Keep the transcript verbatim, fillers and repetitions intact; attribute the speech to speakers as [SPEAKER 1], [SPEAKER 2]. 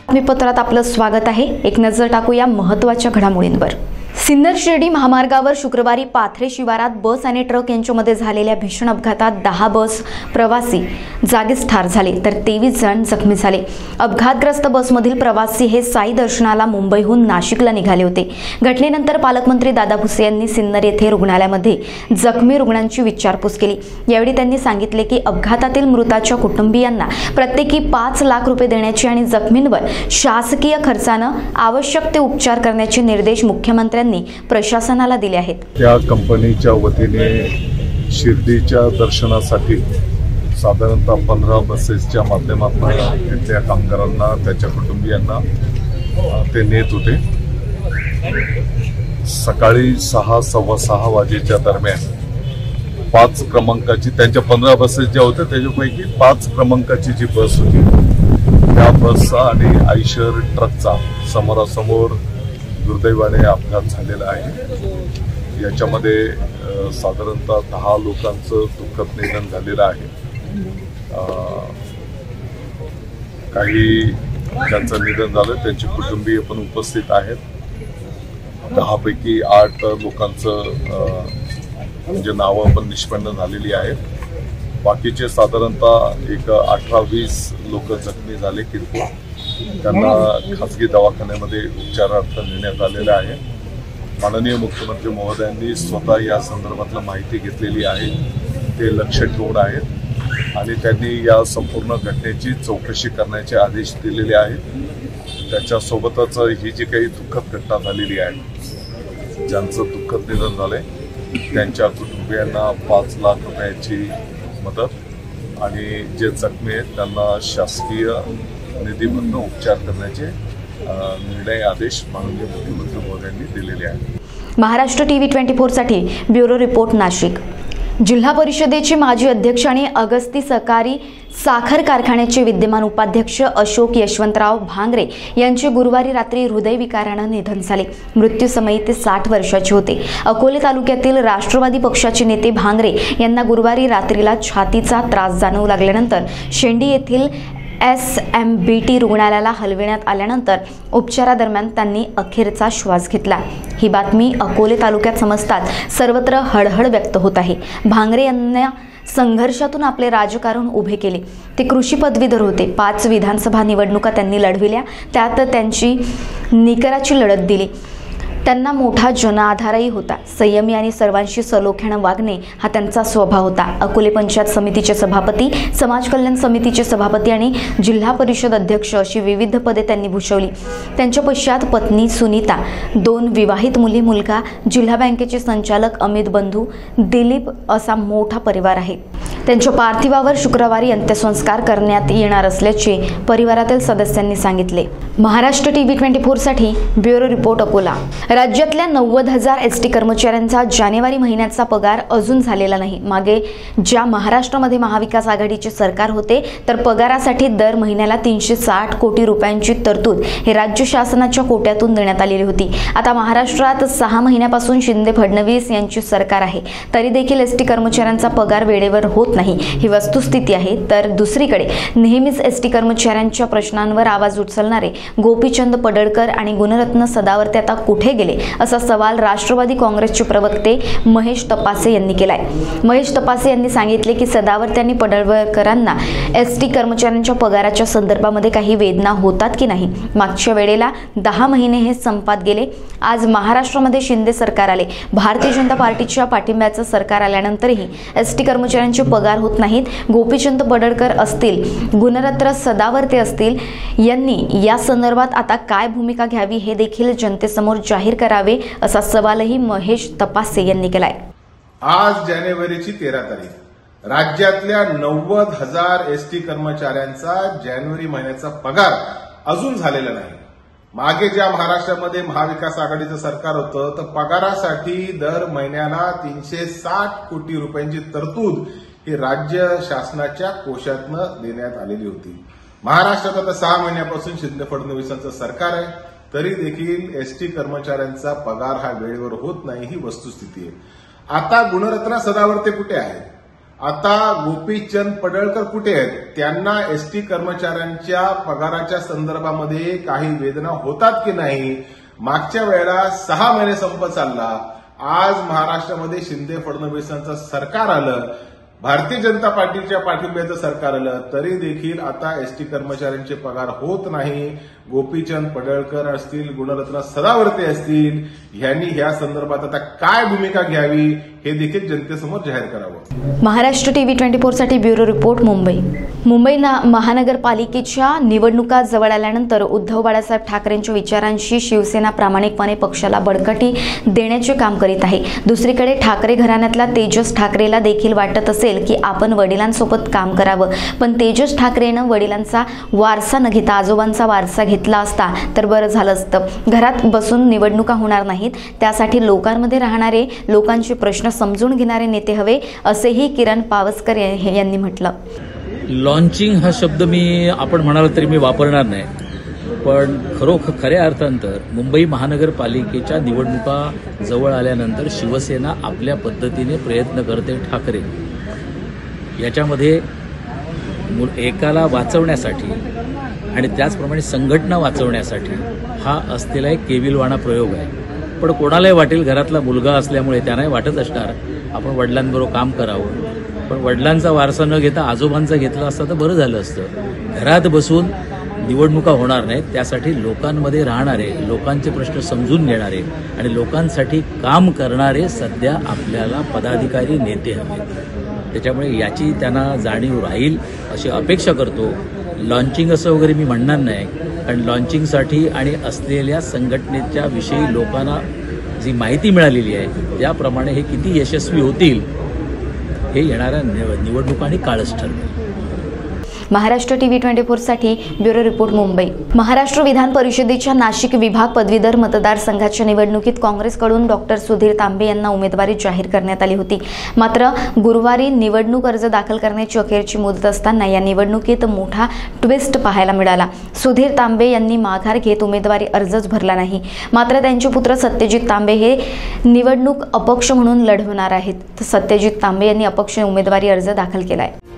[SPEAKER 1] बातमीपत्रात आपलं स्वागत आहे। एक नजर टाकूया महत्त्वाच्या घडामोडींवर। सिन्नर शिर्डी महामार्गावर शुक्रवारी पाथरे शिवारात बस आणि ट्रक यांच्यामध्ये झालेल्या भीषण अपघातात दहा बस प्रवासी जागीच ठार झाले तर तेवीस जण जखमी झाले। अपघातग्रस्त बसमधील प्रवासी हे साई दर्शनाला मुंबईहून नाशिकला निघाले होते। घटनेनंतर पालकमंत्री दादा भुसे यांनी सिन्नर येथे रुग्णालयामध्ये जखमी रुग्णांची विचारपूस केली। यावेळी त्यांनी सांगितले की अपघातातील मृताच्या कुटुंबियांना प्रत्येकी पाच लाख रुपये देण्याची आणि जखमींवर शासकीय खर्चानं आवश्यक ते उपचार करण्याचे निर्देश मुख्यमंत्र्यांनी प्रशासनाला दिले आहेत।
[SPEAKER 2] त्या कंपनीच्या वतीने शिर्डीच्या दर्शनासाठी साधारणतः पंधरा बसेसच्या माध्यमातून इथल्या कामगारांना त्याच्या कुटुंबियांना ते नेत होते। सकाळी सहा सव्वा सहा वाजेच्या दरम्यान पाच क्रमांकाची त्यांच्या पंधरा बसेस ज्या होत्या त्याच्यापैकी पाच क्रमांकाची जी बस होती त्या बसचा आणि आयशर ट्रकचा समोरासमोर दुर्दैवाने अपघात झालेला आहे। याच्यामध्ये साधारणतः दहा लोकांचं दुःखद निधन झालेलं आहे। काही ज्यांचं निधन झालं त्यांची कुटुंबीय पण उपस्थित आहेत। दहापैकी आठ लोकांचं म्हणजे नावं पण निष्पन्न झालेली आहेत। बाकीचे साधारणतः एक अठरा वीस लोक जखमी झाले किरकोळ, त्यांना खासगी दवाखान्यामध्ये उपचारार्थ नेण्यात आलेले आहे। माननीय मुख्यमंत्री महोदयांनी स्वतः या संदर्भातला माहिती घेतलेली आहे, ते लक्ष ठेवून आहेत आणि त्यांनी या संपूर्ण घटनेची चौकशी करण्याचे आदेश दिलेले आहेत। त्याच्यासोबतच ही जी काही दुःखद घटना झालेली आहे, ज्यांचं दुःखद निधन झालंय त्यांच्या कुटुंबियांना पाच लाख रुपयाची मदत आणि जे जखमी आहेत त्यांना शासकीय निधीमधून उपचार करण्याचे निर्णय आदेश माननीय मुख्यमंत्री महोदयांनी दिलेले आहेत।
[SPEAKER 1] महाराष्ट्र टीव्ही ट्वेंटी फोर साठी ब्युरो रिपोर्ट नाशिक। जिल्हा परिषदेचे माजी अध्यक्ष आणि अगस्ती सहकारी साखर कारखान्याचे विद्यमान उपाध्यक्ष अशोक यशवंतराव भांगरे यांचे गुरुवारी रात्री हृदयविकारानं निधन झाले। मृत्यूसमयी ते साठ वर्षाचे होते। अकोले तालुक्यातील राष्ट्रवादी पक्षाचे नेते भांगरे यांना गुरुवारी रात्रीला छातीचा त्रास जाणवू लागल्यानंतर शेंडी येथील एस एम बी टी रुग्णालयाला हलविण्यात आल्यानंतर उपचारादरम्यान त्यांनी अखेरचा श्वास घेतला। ही बातमी अकोले तालुक्यात समजतात सर्वत्र हळहळ व्यक्त होत आहे। भांगरे यांना संघर्षातून आपले राजकारण उभे केले। ते कृषी पदवीधर होते। पाच विधानसभा निवडणुका त्यांनी लढविल्या, त्यात त्यांची निकराची लढत दिली। त्यांना मोठा जनआधारही होता। संयमी आणि सर्वांशी सलोख्याने वागणे हा त्यांचा स्वभाव होता। अकोले पंचायत समितीचे सभापती, समाज कल्याण समितीचे सभापती आणि जिल्हा परिषद अध्यक्ष अशी विविध पदे त्यांनी भूषवली। त्यांच्या पश्चात पत्नी सुनीता, दोन विवाहित मुली, मुलगा, जिल्हा बँकेचे संचालक अमित बंधू, दिलीप असा मोठा परिवार आहे। त्यांच्या पार्थिवावर शुक्रवारी अंत्यसंस्कार करण्यात येणार असल्याचे परिवारातील सदस्यांनी सांगितले। महाराष्ट्र टीव्ही ट्वेंटी फोर साठी ब्युरो रिपोर्ट अकोला। राज्यातल्या नव्वद हजार एस टी कर्मचाऱ्यांचा जानेवारी महिन्याचा पगार अजून झालेला नाही। मागे ज्या महाराष्ट्रामध्ये महाविकास आघाडीचे सरकार होते तर पगारासाठी दर महिन्याला तीनशे साठ कोटी रुपयांची तरतूद हे राज्य शासनाच्या कोट्यातून देण्यात आलेली होती। आता महाराष्ट्रात सहा महिन्यापासून शिंदे फडणवीस यांची सरकार आहे, तरी देखील एस टी कर्मचाऱ्यांचा पगार वेळेवर होत नाही ही वस्तुस्थिती आहे। तर दुसरीकडे नेहमीच एस टी कर्मचाऱ्यांच्या प्रश्नांवर आवाज उचलणारे गोपीचंद पडळकर आणि गुणरत्न सदावर्ते आता कुठे गेले असा सवाल राष्ट्रवादी काँग्रेसचे प्रवक्ते महेश तपासे यांनी केलाय। महेश तपासे यांनी सांगितले की सदावर्ते आणि पडळकरांना एस टी कर्मचाऱ्यांच्या पगाराच्या संदर्भामध्ये काही वेदना होतात की नाही। मागच्या वेळेला दहा महिने हे संपात गेले। आज महाराष्ट्रामध्ये शिंदे सरकार आले, भारतीय जनता पार्टीच्या पाठिंब्याचं सरकार आल्यानंतरही एस टी कर्मचाऱ्यांचे पगार होत नाहीत। गोपीचंद पडळकर असतील, गुणरत्न सदावर्ते असतील, यांनी या संदर्भात आता काय भूमिका घ्यावी हे देखील जनतेसमोर जाहीर करावे असा सवालही महेश तपासे यांनी केलाय।
[SPEAKER 3] आज जानेवारीची तेरा तारीख, राज्यातल्या नव्वद हजार एस टी कर्मचाऱ्यांचा जानेवारी महिन्याचा पगार अजून झालेला नाही। मागे ज्या महाराष्ट्रामध्ये महाविकास आघाडीचं सरकार होतं तर पगारासाठी दर महिन्याला तीनशे साठ कोटी रुपयांची तरतूद ही राज्य शासनाच्या कोशातनं देण्यात आलेली होती। महाराष्ट्रात आता सहा महिन्यापासून शिंदे फडणवीसांचं सरकार आहे, तरी देखील एसटी कर्मचाऱ्यांचा पगार हा वेळेवर होत नाही ही वस्तुस्थिती आहे। आता गुणरत्न सदावर्ते कुठे आहेत? आता गोपीचंद पडळकर कुठे आहेत? त्यांना एसटी कर्मचाऱ्यांच्या पगाराच्या संदर्भामध्ये काही वेदना होतात की नाही? मागच्या वेळेला सहा महिने संप चालला, आज महाराष्ट्रामध्ये शिंदे फडणवीसांचं सरकार आलं, भारतीय जनता पार्टीच्या पाठिंब्याचं सरकार आलं, तरी देखील आता एसटी कर्मचाऱ्यांचे पगार होत नाही. गोपीचंद पडळकर असतील, गुणरत्न सदावर्ते असतील, यांनी या संदर्भात आता काय भूमिका घ्यावी हे देखील जनतेसमोर जाहीर करावं.
[SPEAKER 1] महाराष्ट्र टीव्ही ट्वेंटी फोर साठी ब्युरो रिपोर्ट मुंबई. मुंबई महानगरपालिकेच्या निवडणुका जवळ आल्यानंतर उद्धव बाळासाहेब ठाकरेंच्या विचारांशी शिवसेना प्रामाणिकपणे पक्षाला बळकटी देण्याचे काम करीत आहे. दुसरीकडे ठाकरे घराण्यातल्या तेजस ठाकरेला देखील वाटत असेल की आपण वडिलांसोबत काम करावं, पण तेजस ठाकरेनं वडिलांचा वारसा न घेता आजोबांचा वारसा घेतला असता तर बरं झालं असतं. घरात बसून निवडणुका होणार नाहीत, त्यासाठी लोकांमध्ये राहणारे, लोकांचे प्रश्न समजून घेणारे नेते हवे, असेही किरण पावसकर यांनी म्हटलं.
[SPEAKER 4] लॉन्चिंग हा शब्द मी आपण म्हणाल तरी मी वापरणार नाही, पण खरोखर खऱ्या अर्थानं मुंबई महानगरपालिकेच्या निवडणुका जवळ आल्यानंतर शिवसेना आपल्या पद्धतीने प्रयत्न करते. ठाकरे याच्यामध्ये एकाला वाचवण्यासाठी आणि त्याचप्रमाणे संघटना वाचवण्यासाठी हा असलेला एक केविलवाणा प्रयोग आहे. पण कोणालाही वाटेल, घरातला मुलगा असल्यामुळे त्यांनाही वाटत असणार आपण वडिलांबरोबर काम करावं, पण वडिलांचा वारसा न घेता आजोबांचा घेतला असता तर बरं झालं असतं. घरात बसून निवडणुका होणार नाहीत, त्यासाठी लोकांमध्ये राहणारे, लोकांचे प्रश्न समजून घेणारे आणि लोकांसाठी काम करणारे सध्या आपल्याला पदाधिकारी नेते हवेत. त्याच्यामुळे याची त्यांना जाणीव राहील अशी अपेक्षा करतो. लॉन्चिंग असं वगैरे मी म्हणणार नाही, कारण लॉन्चिंगसाठी आणि असलेल्या संघटनेच्या विषयी लोकांना जी माहिती मिळालेली आहे त्याप्रमाणे हे किती यशस्वी होतील हे येणाऱ्या निवडणुका आणि काळच ठरवेल.
[SPEAKER 1] महाराष्ट्र टीव्ही ट्वेंटी फोर साठी ब्युरो रिपोर्ट मुंबई. महाराष्ट्र विधान परिषदेच्या नाशिक विभाग पदवीधर मतदारसंघाच्या निवडणुकीत काँग्रेसकडून डॉक्टर सुधीर तांबे यांना उमेदवारी जाहीर करण्यात आली होती. मात्र गुरुवारी निवडणूक अर्ज दाखल करण्याची अखेरची मुदत असताना या निवडणुकीत मोठा ट्विस्ट पाहायला मिळाला. सुधीर तांबे यांनी माघार घेत उमेदवारी अर्जच भरला नाही. मात्र त्यांचे पुत्र सत्यजित तांबे हे निवडणूक अपक्ष म्हणून लढवणार आहेत. सत्यजित तांबे यांनी अपक्ष उमेदवारी अर्ज दाखल केलाय.